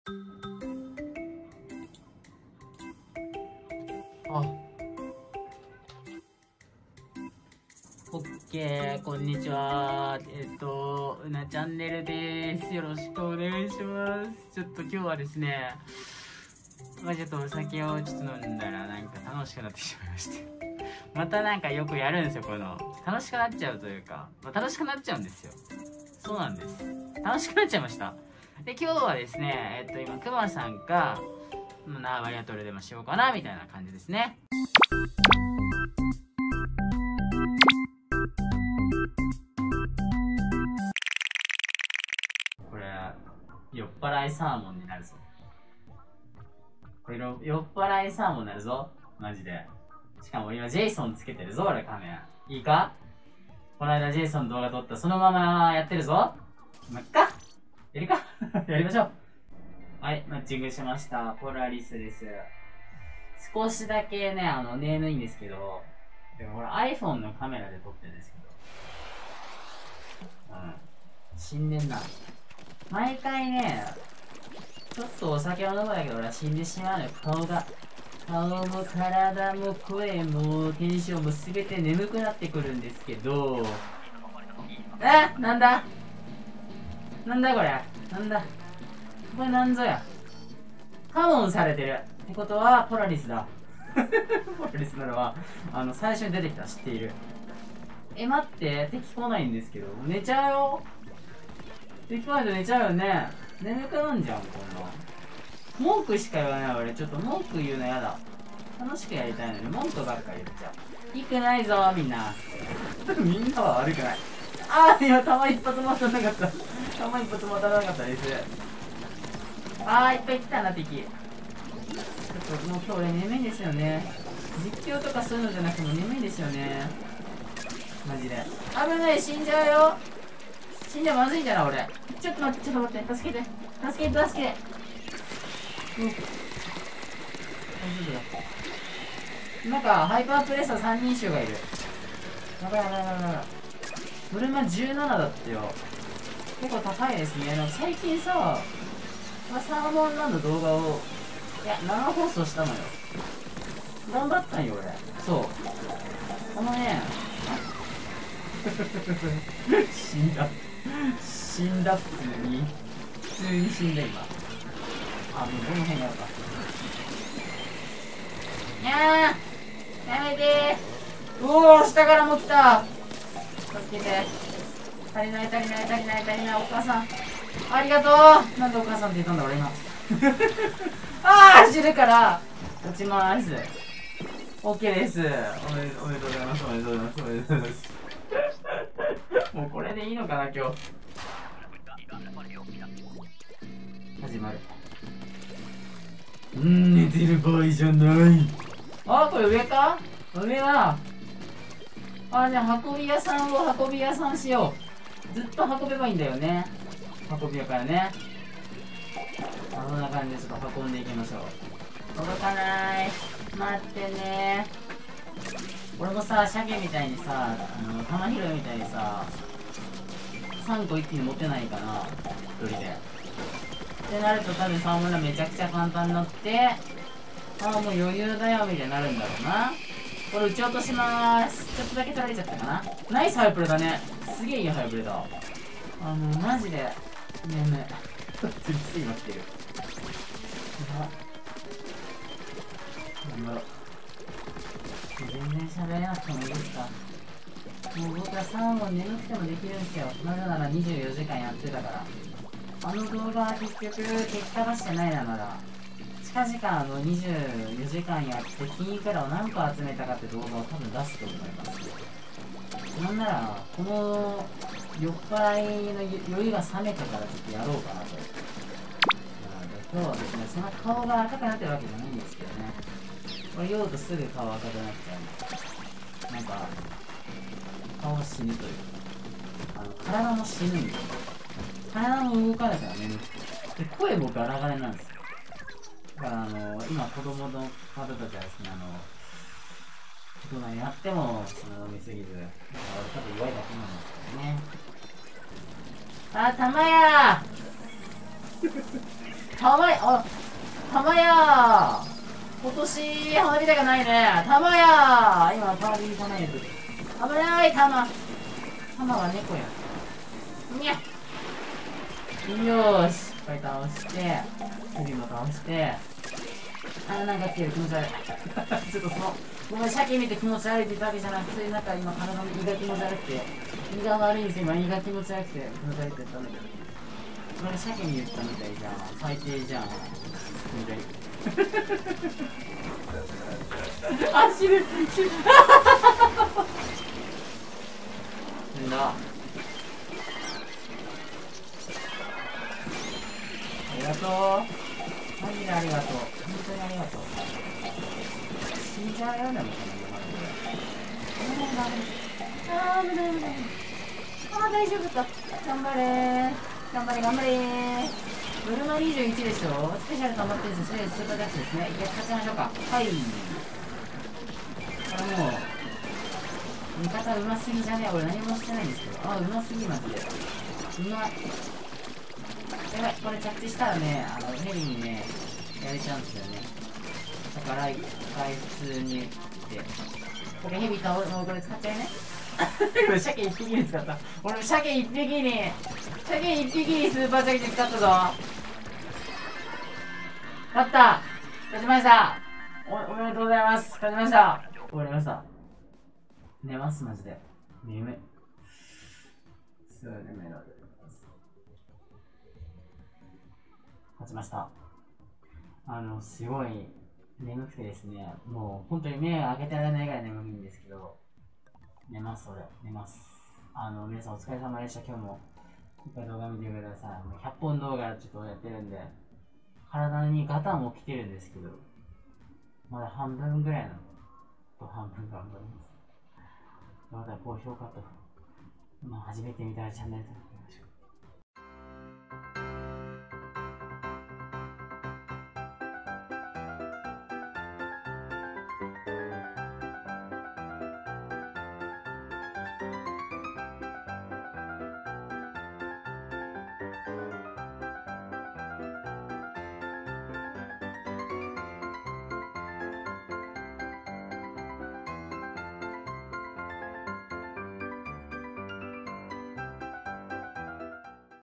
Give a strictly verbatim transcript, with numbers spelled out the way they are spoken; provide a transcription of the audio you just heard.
あ、オッケー、こんにちは。えっと、うなチャンネルです。よろしくお願いします。ちょっと今日はですね、まあちょっとお酒をちょっと飲んだらなんか楽しくなってしまいまして。またなんかよくやるんですよ、こういうの。楽しくなっちゃうというか、まあ、楽しくなっちゃうんですよ。そうなんです。楽しくなっちゃいました。で、今日はですね、えっと今、くまさんか、縄張りはどれでもしようかな、みたいな感じですね。これ、酔っ払いサーモンになるぞ。これ、酔っ払いサーモンになるぞ。マジで。しかも今、ジェイソンつけてるぞ、俺カメラ。いいか？この間ジェイソン動画撮った、そのままやってるぞ。まっかやるかやりましょう。はい、マッチングしました。ポラリスです。少しだけね、あの、眠いんですけど、でもほら iPhone のカメラで撮ってるんですけど。うん。死んでんな。毎回ね、ちょっとお酒を飲むだけど俺は死んでしまうのよ。顔が。顔も体も声もテンションもすべて眠くなってくるんですけど、え、なんだなんだこれ、なんだこれなんぞや。カモンされてるってことはポラリスだ。ポラリスなのはあの最初に出てきた、知っている。え、待って、敵来ないんですけど寝ちゃうよ。敵来ないと寝ちゃうよね。眠くなんじゃん、こんな文句しか言わない。俺ちょっと文句言うのやだ。楽しくやりたいのに文句ばっか言っちゃう。いくないぞみんな。みんなは悪くない。あー、いや、弾一発も当たらなかった。弾一発も当たらなかったです。あー、いっぱい来たな敵。ちょっともう今日俺眠いんですよね。実況とかそういうのじゃなくても眠いんですよね、マジで。危ない、死んじゃうよ。死んじゃまずいんじゃな俺。ちょっと待って、ちょっと待って、助けて助けて助けて。うん、大丈夫だ。なんかハイパープレッサーさんにん衆がいる。やばいやばいやばいやばい。ブルマじゅうななだってよ。結構高いですね。なんか最近さ、サーモンランド動画をいや生放送したのよ。頑張ったんよ俺。そう、このね死んだ死んだ。普通に普通に死んだ今。あ、もうどの辺がやった。にゃー、やめてー。うおー、下からも来た。助けて。足りない足りない足りない足りない。お母さんありがとう。なんでお母さんって言ったんだ俺今。あー、死ぬから落ちまーす。 OK です。おめでおめでとうございます。おめでとうございます。おめでとうございます。もうこれでいいのかな今日。始まる。うん、寝てる場合じゃない。あ、これ上か？上だ。あ、じゃあ運び屋さんを運び屋さんしよう。ずっと運べばいいんだよね。運び屋からね。こんな感じでちょっと運んでいきましょう。届かない。待ってね。俺もさ、鮭みたいにさ、あの玉拾いみたいにさ、さんこ一気に持てないかな、一人で。ってなると多分サーモンがめちゃくちゃ簡単になって、ああ、もう余裕だよみたいになるんだろうな。これ撃ち落としまーす。ちょっとだけ取られちゃったかな。ナイスハイプレだね。すげえいいハイプレだ。あ、もうマジで眠い。ついつい今来てる。頑張ろう。全然喋れなくてもいいですか。もう僕はサーモン眠くてもできるんですよ。なぜならにじゅうよじかんやってたから。あの動画は結局結果出してないな、まだ。近々あのにじゅうよじかんやって金いくらを何個集めたかって動画を多分出すと思います。なんならこの酔っ払いの酔いが冷めてからちょっとやろうかなと。今日はですね、そんな顔が赤くなってるわけじゃないんですけどね。これ酔うとすぐ顔赤くなっちゃう。なんか顔死ぬというか、あの体も死ぬんで、体も動かないから眠くて、で声もガラガラなんですよ。だからあの今子供の方たちはですね、あの大人になってもその飲みすぎず、だから俺多分弱いだけなんですけどね。あ、たまやーたまや、あ、たまやー。今年花火大会ないね。たまやー。今、パーティーたまやる。危ないたま。たまは猫や。にゃ。よーし。いっぱい倒して、ヘビも倒して、あ、なんか来てる気持ち悪い。ちょっとその、ごめん、鮭見て気持ち悪いって言ったわけじゃなくて、なんか今体の胃が気持ち悪くて、胃が悪いんですよ、今胃が気持ち悪くて、気持ち悪いって言ったんだけど。これ鮭に言ったみたいじゃん。最低じゃん。気持ち悪い。あ、死ぬ死ぬ死んだ。ありがとう。マジでありがとう。本当にありがとう。死んじゃうよ、でもこのあー、危ない危ない。あー、大丈夫か。頑張れー。頑張れ、頑張れー。ブルマにじゅういちでしょ。スペシャル溜まってるんですよ。それスーパーダッシュですね。一回勝ちましょうか。はい。これもう、味方うますぎじゃねえ。俺何もしてないんですけど。あ、うますぎマジで。うまい。やばい、これ着地したらね、あの、ヘリにね、やれちゃうんですよね。だから、一回普通に打って。これヘビ倒るのこれ使っちゃいね。鮭一匹に使った。俺も鮭一匹に、鮭一匹にスーパーチャキで使ったぞ。勝った、勝ちました。お、おめでとうございます。勝ちました。終わりました。寝ます、マジで。眠い。すごい眠いな。勝ちました。あの、すごい眠くてですね、もう本当に目開けてられないぐらい眠いんですけど、寝ます、俺。寝ます。あの、皆さんお疲れ様でした。今日もいっぱい動画見てください。もうひゃっぽん動画ちょっとやってるんで、体にガタも来てるんですけど、まだ半分ぐらいの、と半分頑張ります。まだ高評価と、まあ初めて見たらチャンネルと、